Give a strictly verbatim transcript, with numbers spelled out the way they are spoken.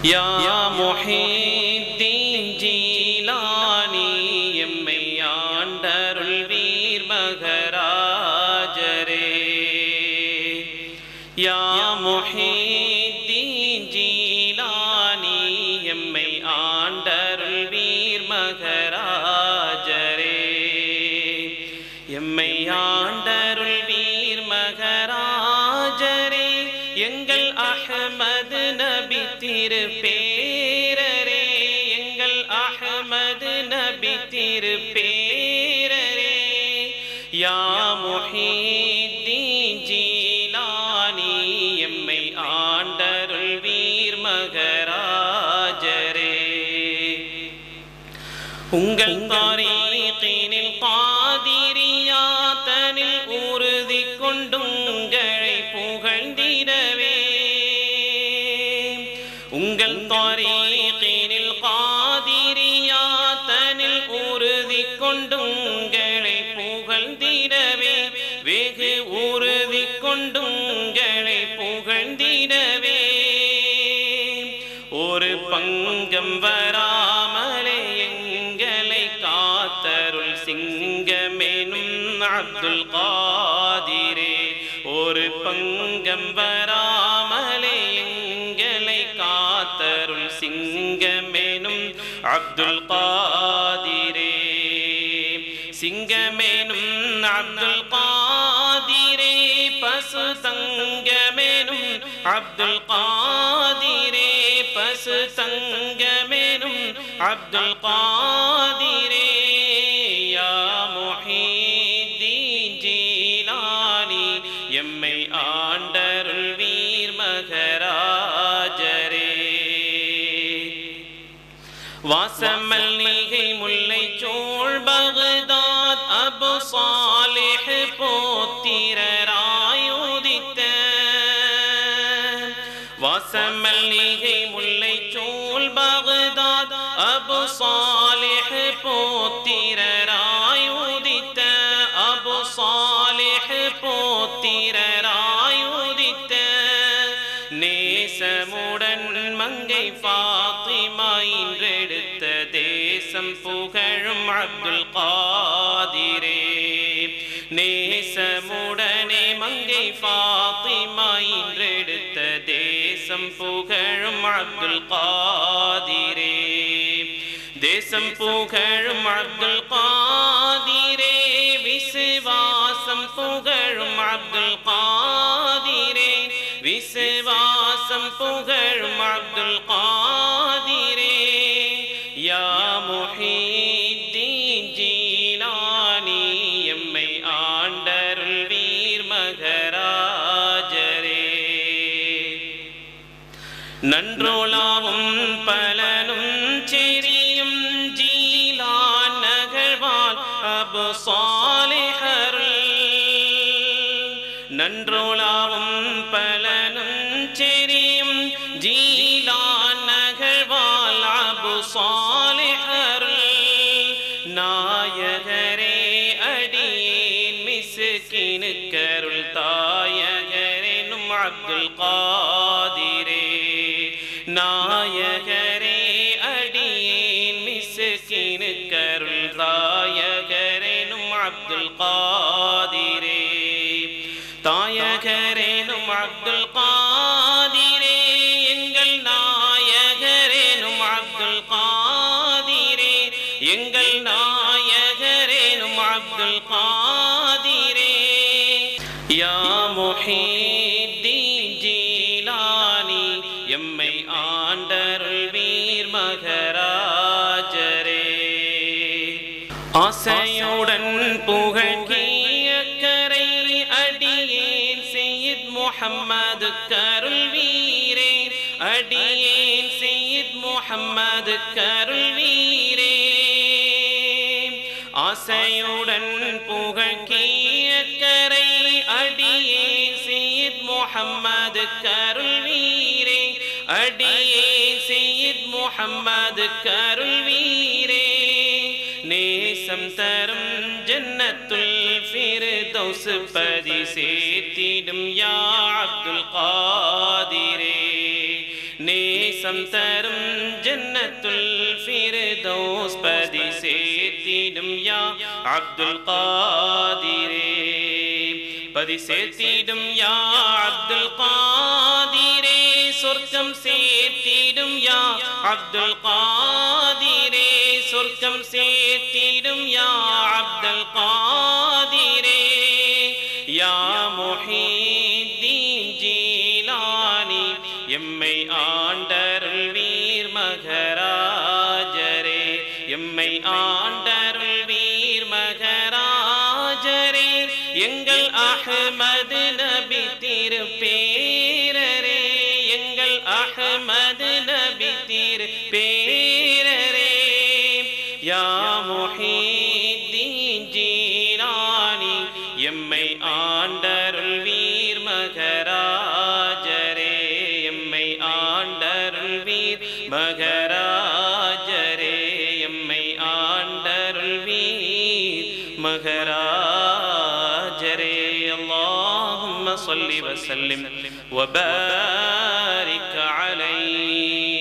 யா முஹீத்தீன் ஜீலானி எம்மை ஆண்டருள் வீர் மகராஜரே. யா முஹீத்தீன் ஜீலானி எம்மை ஆண்டருள் வீர் மகராஜரே. எம்மை ஆண்டருள் வீர் மகராஜரே. எங்கள் அஹ்மது நபி திருப்பேரரே. எங்கள் அஹ்மது நபி திருப்பேரரே. யா முஹீத்தீன் ஜீலானி எம்மை ஆண்டருள் வீர் மகராஜரே. உங்கள் தரீகினில் காதிரியாத்தனில் உறுதி கொண்டுங்களை புகழ்ந்திடவே. உங்கள் தரீகினில் காதிரியாத்தனில் உறுதி கொண்டுங்களை புகழ்ந்திடவே. வெகு உறுதி கொண்டுங்களை புகழ்ந்திடவே. ஒரு பங்கம் வராமலே எங்களை காத்தருள் சிங்கமெனும் அப்துல் காதிரே. ஒரு பங்கம் வராமலே எங்களை காத்தருள் சிங்கமெனும் அப்துல் காதிரே. சிங்கமெனும் அப்துல் காதிரே. பசு தங்கமெனும் அப்துல் காதிரே. பசு தங்கமெனும் அப்துல் காதிரே. யா முஹீத்தீன் ஜீலானி எம்மை ஆண்டருள் வீர் மகராஜரே. வாசமல் நீகை முல்லை சோழ் பகதாத் அபு சாலிஹ் போத்திரராயுதித்த. வாசமல் நீகை முல்லை சோழ் பகதாத் அபு சாலிஹ் போத்திரராயுதித்த. அபு சாலிஹ் போத்திரராயுதித்த. நேசமுடன் மங்கை ஃபாத்திமா இன்றெடுத்த தேசம் புகழும் அப்துல் காதிரே. நேசமுடனே மங்கை ஃபாத்திமா இன்றெடுத்த தேசம் புகழும் அப்துல் காதிரே. தேசம் புகழும் அப்துல் காதிரே. விசுவாசம் புகழும் அப்துல் காதிரே. விசுவாசம் புகழும் அப்துல் காதிரே. யா முஹீத்தீன் ஜீலானி எம்மை ஆண்டருள் வீர் மகராஜரே. நன்றோலாவும் பலனும் செரியும் ஜீலான் நகழ்வால் அபு சாலிஹருள். நன்றோலாவும் பலனும் செரியும் ஜீலான் நகழ்வால் அபு சாலிஹருள். நாயகரே அடியேன் மிஸ்கினுக்கருள் தாயகரெனும் அப்துல் காதிரே. நாயகரே அடியேன் மிஸ்கினுக்கருள் தாயகரெனும் அப்துல் காதிரே. தாயகரெனும் அப்துல் காதிரே. எங்கள் நாயகரெனும் அப்துல் காதிரே. எங்கள் நாயகரெனும் அப்துல் காதிரே. யா முஹீத்தீன் ஜீலானி எம்மை ஆண்டருள் வீர் மகராஜரே. ஆசையுடன் புகழ்கிய கரை அடியேன் செய்யித் முஹம்மது கருள் வீரே. அடியேன் செய்யித் முஹம்மது கருள் வீரே. ஆசையுடன் புகழ்கிய கரை அடியேன் செய்யித் முஹம்மது கருள் வீரே. அடியேன் செய்யித் முஹம்மது கருள் வீரே. நேசம் தரும் ஜன்னத்துல் ஃபிர்தௌஸ் பதி சேர்த்திடும் யா அப்துல் காதிரே. நேசம் தரும் ஜன்னத்துல் ஃபிர்தௌஸ் பதி சேர்த்திடும் யா அப்துல் காதிரே பதி சேர்த்திடும் யா அப்துல் காதிரே சொர்க்கம் சேர்த்திடும் யா அப்துல் காதிரே சொர்க்கம் சேர்த்திடும் யா அப்துல் காதிரே யா முஹீத்தீன் ஜீலானி எம்மை ஆண்டருள் வீர் மகராஜரே எம்மை ஆண்டருள் வீர் மகராஜரே எங்கள் அஹ்மது நபி திருப்பேரரே எங்கள் அஹ்மது நபி திருப்பேரரே யா முஹீத்தீன் ஜீலானி எம்மை ஆண்டருள் வீர் மகராஜரே எம்மை ஆண்டருள் வீர் மகராஜரே எம்மை ஆண்டருள் வீர் மகராஜரே அல்லாஹும்ம ஸல்லி வஸல்லிம் வபாரிக் அலைஹி